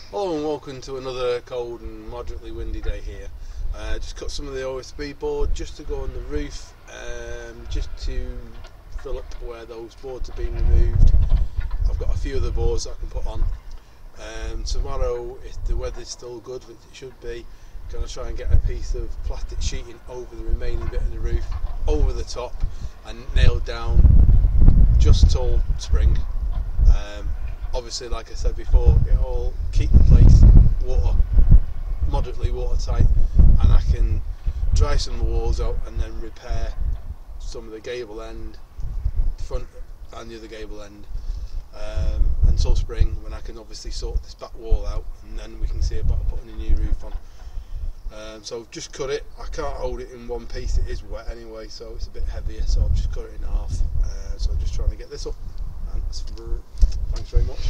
Hello and welcome to another cold and moderately windy day here. Just cut some of the OSB board just to go on the roof, just to fill up where those boards are being removed. I've got a few other boards that I can put on. Tomorrow, if the weather's still good, which it should be, I'm going to try and get a piece of plastic sheeting over the remaining bit of the roof, over the top, and nailed down just till spring. Obviously, like I said before, it'll keep the place moderately watertight, and I can dry some of the walls out and then repair some of the gable end, front and the other gable end, until spring, when I can obviously sort this back wall out, and then we can see about putting a new roof on. So I've just cut it. I can't hold it in one piece, it is wet anyway, so it's a bit heavier, so I've just cut it in half. So I'm just trying to get this up. Thanks very much.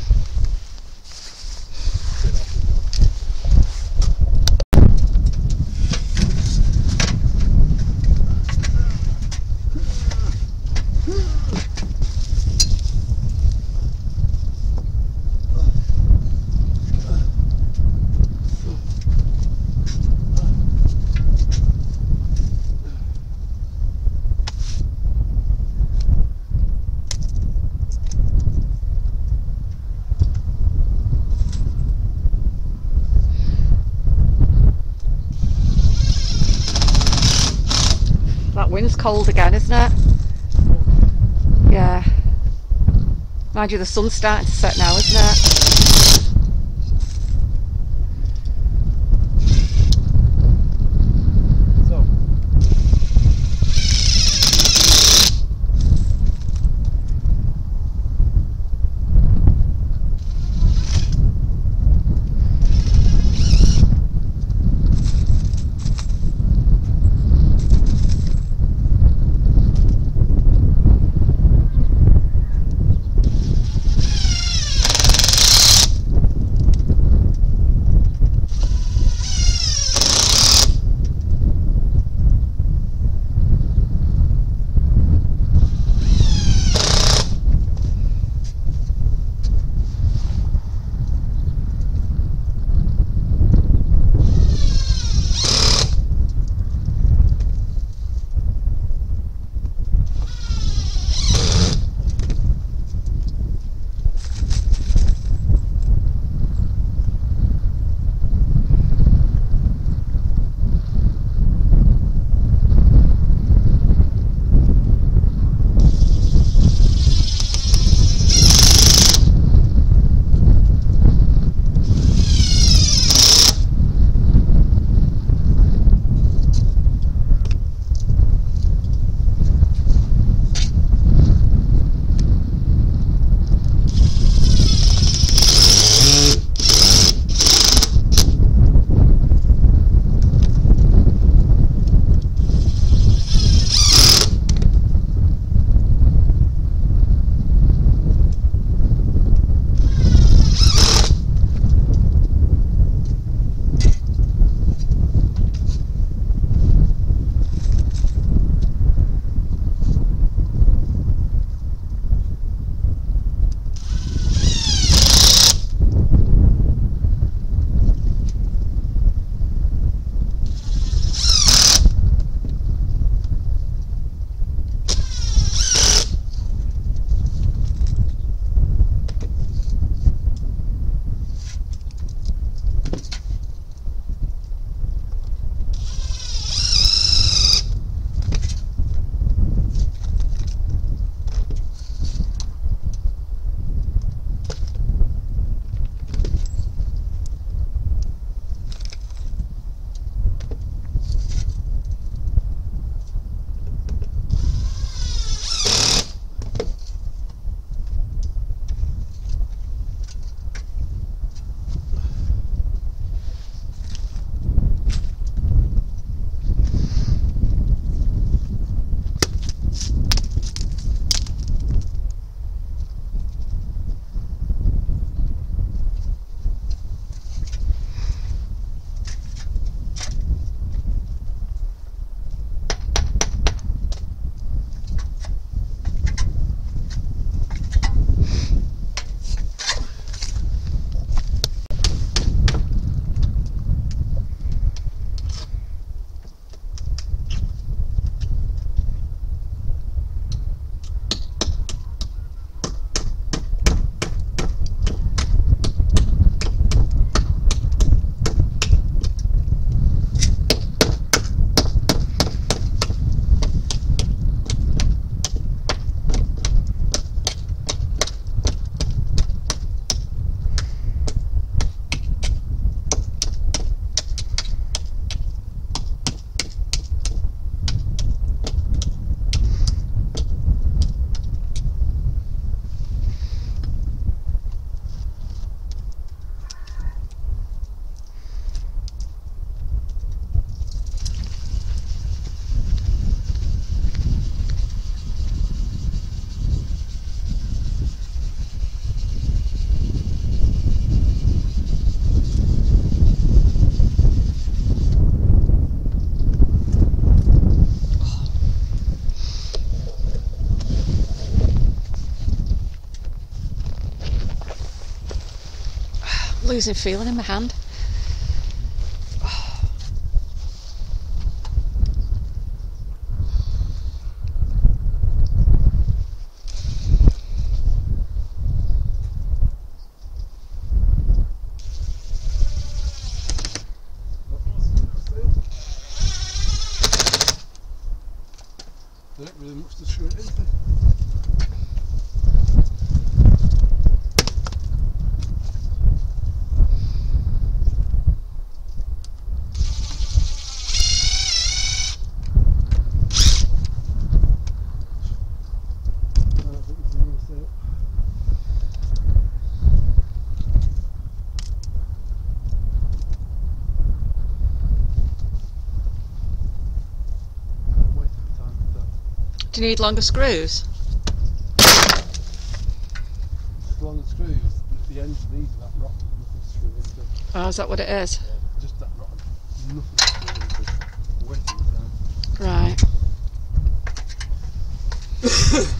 That wind's cold again, isn't it? Yeah. Mind you, the sun's starting to set now, isn't it? losing feeling in my hand. There ain't really much to screw it into. Do you need longer screws? Long screws, the ends of these are that rotten, nothing to screw into. Oh, is that what it is? Yeah, just that rotten, nothing to screw into. Wasting time. Right.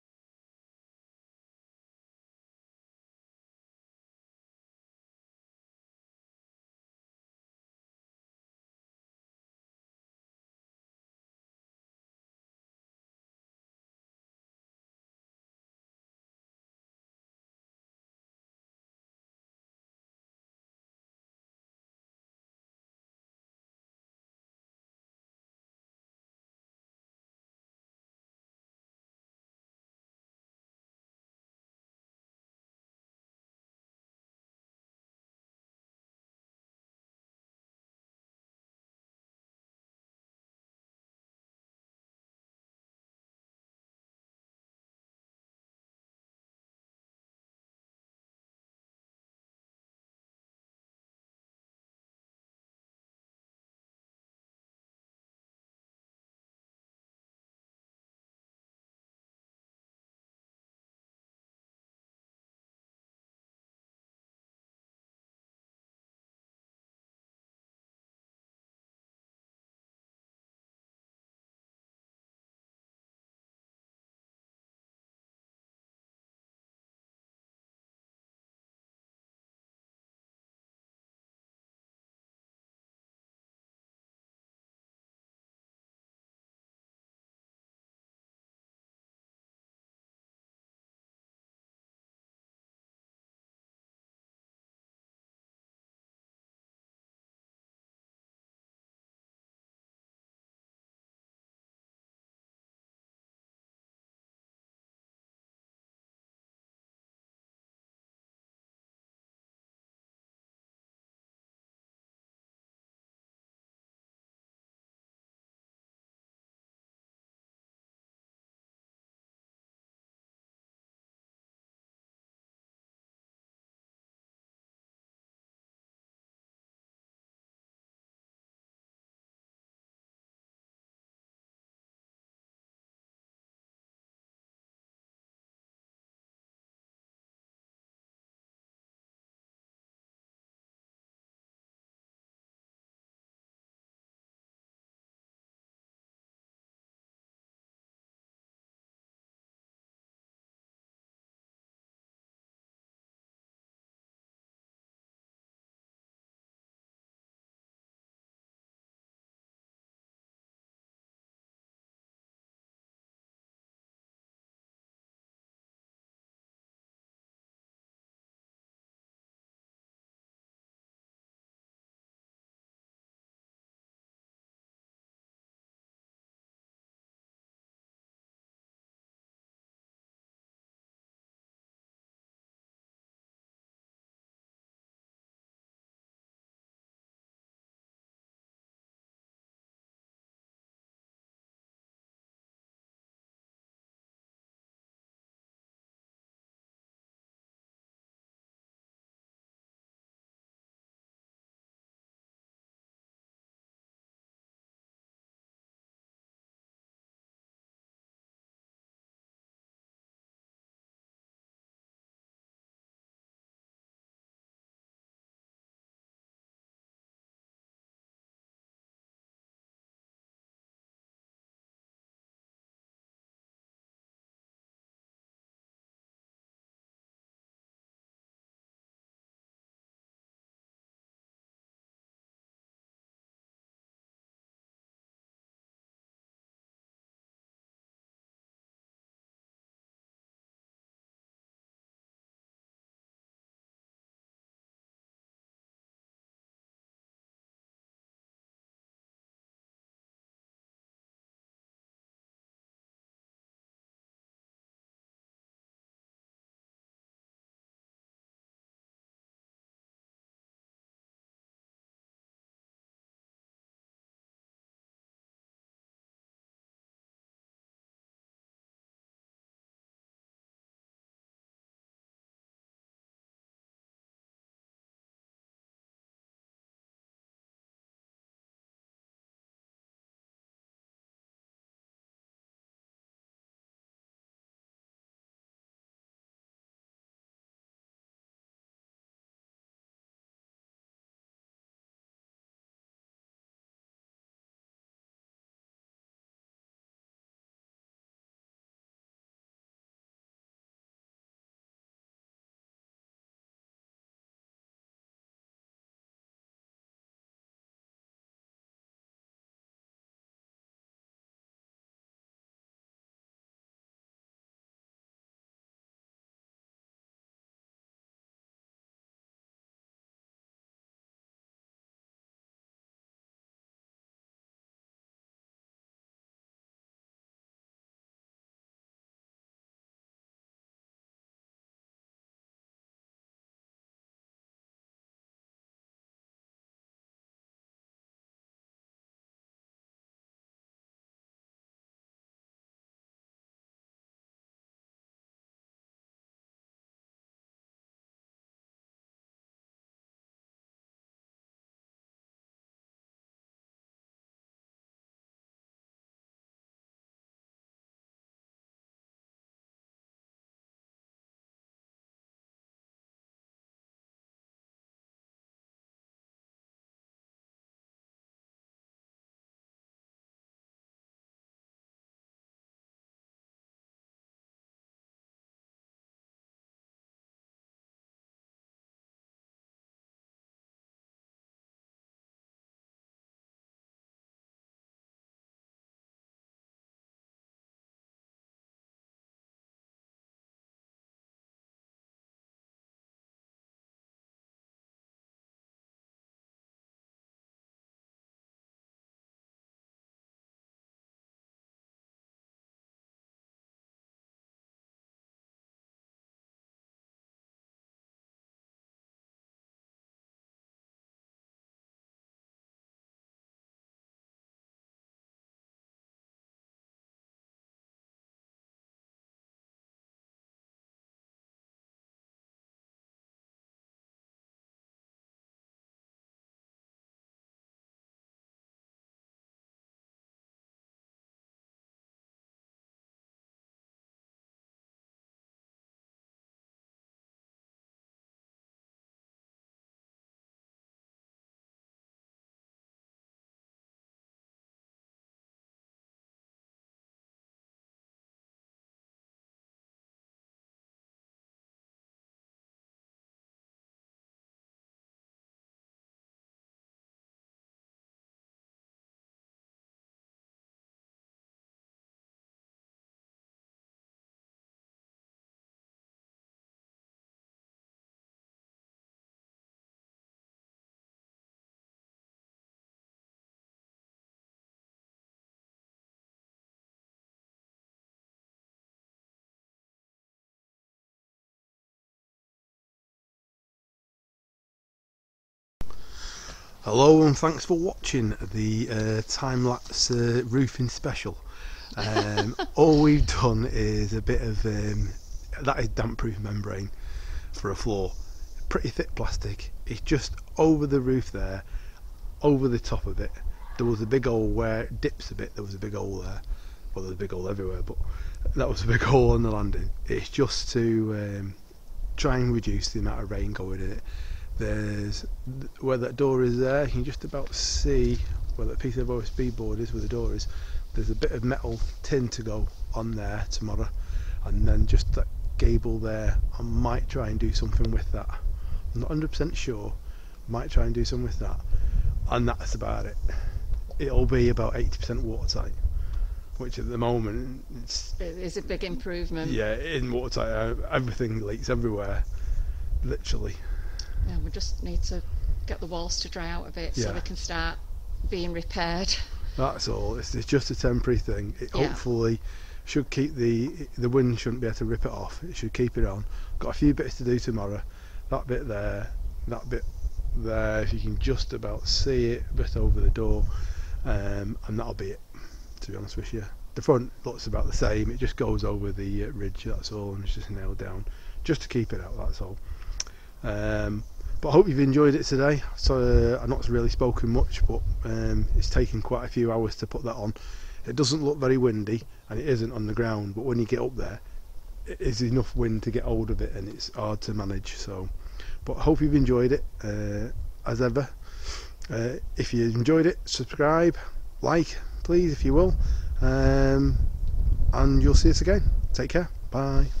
Hello and thanks for watching the time-lapse roofing special. All we've done is a bit of that is damp-proof membrane for a floor, pretty thick plastic. It's just over the roof there, over the top of it. There was a big hole where it dips a bit. There was a big hole there. Well, there's a big hole everywhere, but that was a big hole on the landing. It's just to try and reduce the amount of rain going in it. There's where that door is there, you can just about see where that piece of OSB board is, where the door is. There's a bit of metal tin to go on there tomorrow, and then just that gable there, I might try and do something with that. I'm not 100% sure, might try and do something with that, and that's about it. It'll be about 80% watertight, which at the moment It is a big improvement. yeah, in watertight everything leaks everywhere, literally. Yeah, we just need to get the walls to dry out a bit so Yeah. they can start being repaired. That's all. It's just a temporary thing. It Yeah. hopefully should keep the wind shouldn't be able to rip it off. It should keep it on. Got a few bits to do tomorrow. That bit there, that bit there. If you can just about see it, a bit over the door, and that'll be it. To be honest with you, the front looks about the same. It just goes over the ridge. That's all, and it's just nailed down, just to keep it out. That's all. But I hope you've enjoyed it today. So I've not really spoken much, but it's taken quite a few hours to put that on. It doesn't look very windy, and it isn't on the ground, but when you get up there, it is enough wind to get hold of it, and it's hard to manage. So, but I hope you've enjoyed it as ever. If you enjoyed it, subscribe, like, please, if you will, and you'll see us again. Take care. Bye.